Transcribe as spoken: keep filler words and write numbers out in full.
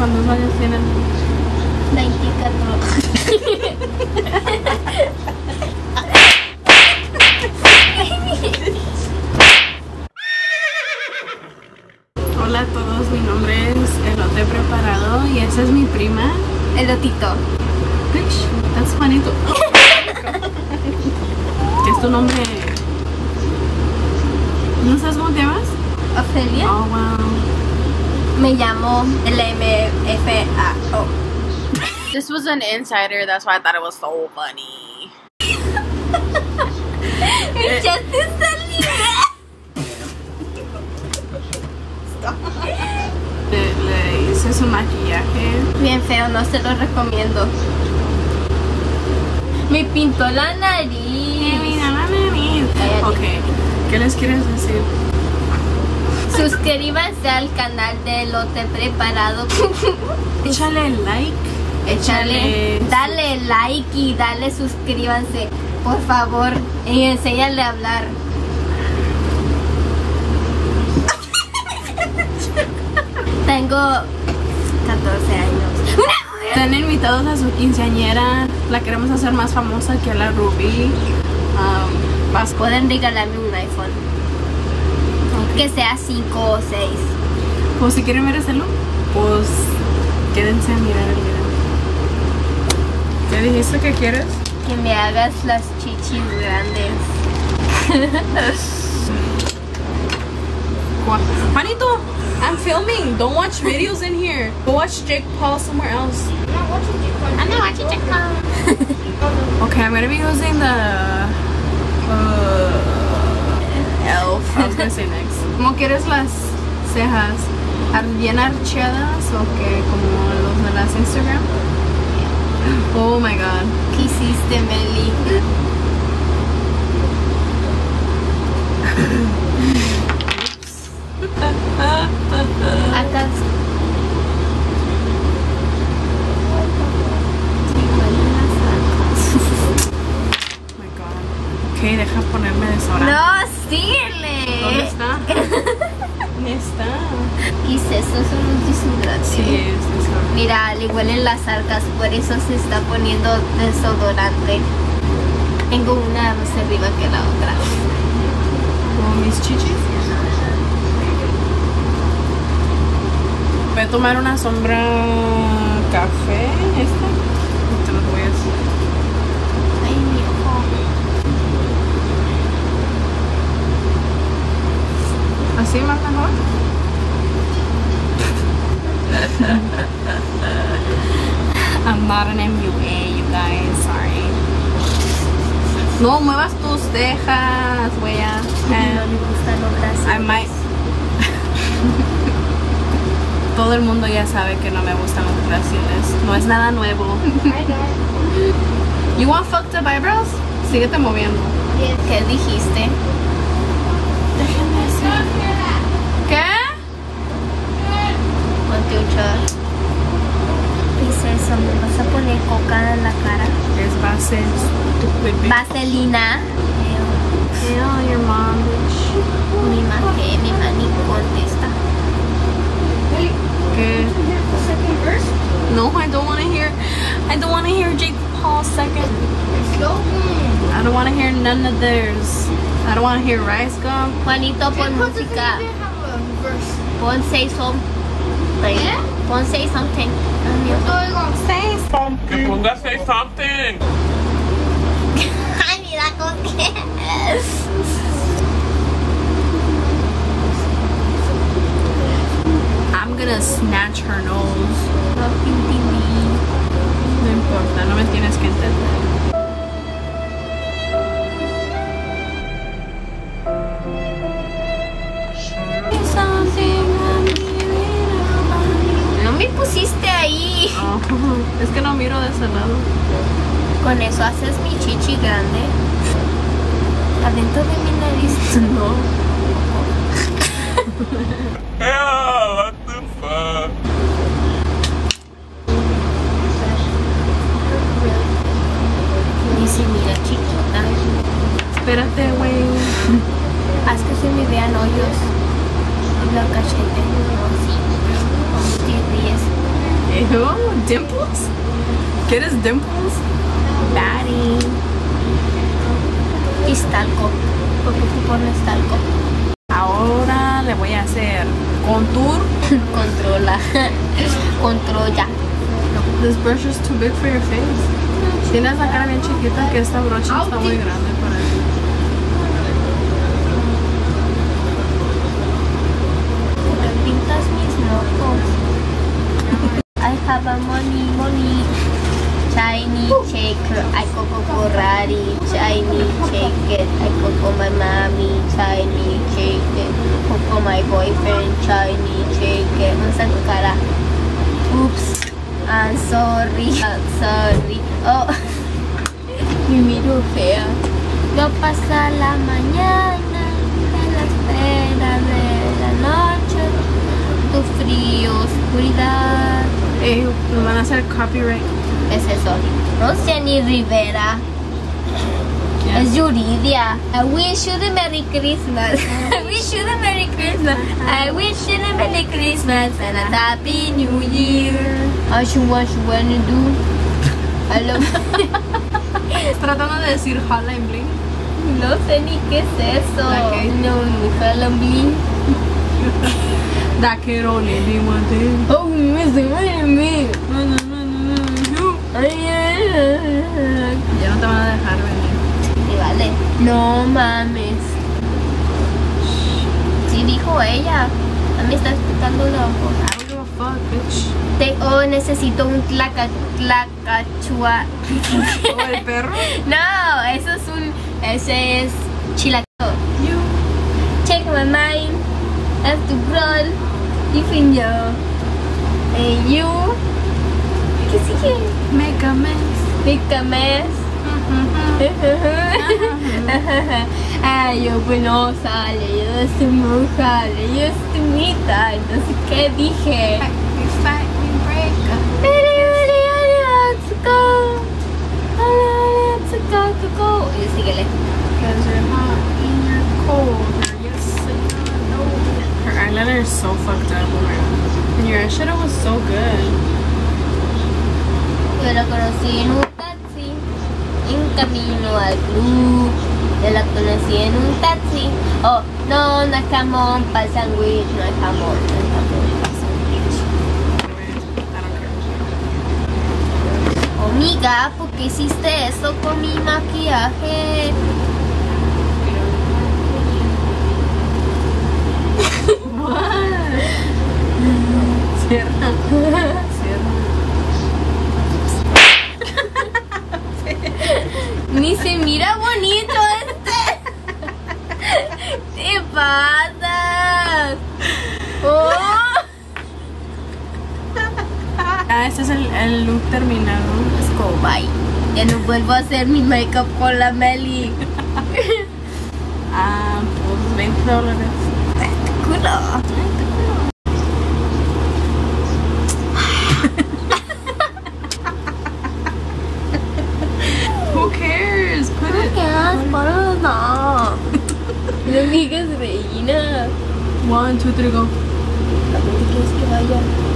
¿Cuántos años tienes? veinticuatro. Hola a todos, mi nombre es Elote Preparado y esa es mi prima. Elotito. Bitch, that's funny too. ¿Qué es tu nombre? ¿No sabes cómo te llamas? Ofelia. Oh, wow. Me llamo L M F A O. This was an insider, that's why I thought it was so funny. Echaste saliva. Le, le hice su maquillaje. Bien feo, no se lo recomiendo. Me pintó la nariz. Cállate. Ok, ¿qué les quieres decir? Suscríbanse al canal de Elote Preparado. Échale like. Échale, dale like y dale suscríbanse, por favor, y enséñale a hablar. Tengo catorce años. Están invitados a su quinceañera. La queremos hacer más famosa que la Ruby. Um, vas- Pueden regalarme un iPhone. Que sea cinco o seis. Pues si quieren ver hacerlo, pues quédense a mirar el video. ¿Qué dijiste que quieres? Que me hagas las chichis grandes. Juanito, I'm filming. Don't watch videos in here. Go watch Jake Paul somewhere else. I'm not watching TikTok. Okay, I'm gonna be using the uh, Elf. I was gonna say next. ¿Cómo quieres las cejas? ¿Ar- ¿Bien archeadas o qué? Como los de las Instagram? Oh my god. ¿Qué hiciste, Meli? Acá. Oh my god. Ok, deja ponerme desodorante. No, síguele. ¿Dónde está? ¿Dónde está? ¿Qué es eso? Son los desodorantes. Sí, es desodorante. Mira, le huelen las arcas, por eso se está poniendo desodorante. Tengo una más arriba que la otra. Como mis chichis. Voy a tomar una sombra café. ¿Esta? Te lo voy a hacer. Ay, mi ojo. ¿Así más mejor? I'm not an M U A, you guys, sorry. No muevas tus cejas, wea. No le gustan los brazos. I might. Todo el mundo ya sabe que no me gustan los brasiles. No es nada nuevo. You want fucked up eyebrows? Síguete moviendo. ¿Qué dijiste? Déjenme hacer. ¿Qué? Ponte un shot. ¿Qué es eso? ¿Me vas a poner coca en la cara? Es base stupid. Vaselina. Hell, your mom, bitch. Mi ma que mi ma ni contesta. ¿Qué? No, I don't want to hear. I don't want to hear Jake Paul second. I don't want to hear none of theirs. I don't want to heir Rice Gum. Juanito, pon música. Pon say something. Pon say something. Say something. Que ponga say something. Ay, mira con qué. I'm gonna snatch her nose. No, pintini. No importa, no me tienes que entender. No me pusiste ahí. Oh, es que no miro de ese lado. Con eso haces mi chichi grande. Adentro de mi nariz. No. Yeah, what the fuck? Dice, mira, chiquita. Espérate, güey. Haz que se me vean hoyos. Y la cachete. No, sí. Te ríes. Ew, dimples? ¿Quieres dimples? Daddy. Y talco. ¿Por qué tú pones talco? Ahora le voy a hacer contour. Controla. Controla. This brush is too big for your face. Tienes la cara bien chiquita que esta brocha está muy grande para ti. ¿Por qué pintas mis mocos? I have a money, money. Shiny shaker, I coco Ferrari. Shiny shake it, I coco my mommy. Shiny shake it, coco my boyfriend. Shiny shake it. Masa tu cara. Oops, I'm sorry. I'm sorry. Oh, me miro fea. No pasa la mañana, en la espera de la noche. Tu frío, oscuridad. Eh, nos van a hacer copyright. Es eso. No sé ni Rivera. Es Yuridia. I wish you the Merry Christmas. I wish you the Merry Christmas. I wish you the Merry Christmas and a Happy New Year. I should what you wanna do. Hello. Tratando de decir Hotline Bling. No sé ni qué es eso. ¿La qué? No, ni Hotline Bling. That kid only did one thing. Oh, me se muere mí. Ay, ay, ay. Ya no te van a dejar venir. Sí, vale. No mames. Sí, dijo ella. A mí está explicando la voz. I don't give a fuck, bitch. Te- oh, necesito un tlaca, tlacachua. ¿O el perro? No, eso es un. Ese es chilaco. You. Check my mind. Have to roll. Even yo. Eh, you. ¿Qué sigue? Make a mess. Make a mess. Ay, yo pues no sale, yo estoy muy jale, yo estoy mitad, no sé qué dije. Fight me breaker. Let's go. Let's go, go, go. Y síguele. Cause you're hot and you're cold. Yes, I know. Her eyeliner is so fucked up. Oh my god. And your eyeshadow was so good. Yo la conocí en un taxi, en camino al club. Yo la conocí en un taxi. Oh, no, no hay jamón para el sándwich, no hay jamón, no hay jamón para el sándwich. I don't care. Oh, amiga, ¿por qué hiciste eso con mi maquillaje? What? Cierra. Cierra. Ni se mira bonito este. ¿Qué pasa? Oh. Ah, este es el, el look terminado. Let's go, bye. Ya no vuelvo a hacer mi makeup con la Meli. Ah, pues veinte dólares. Culo. Who cares? Put it. ¿Qué haces? Para no. No digas reina. One, two, three, go. ¿A dónde quieres que vaya?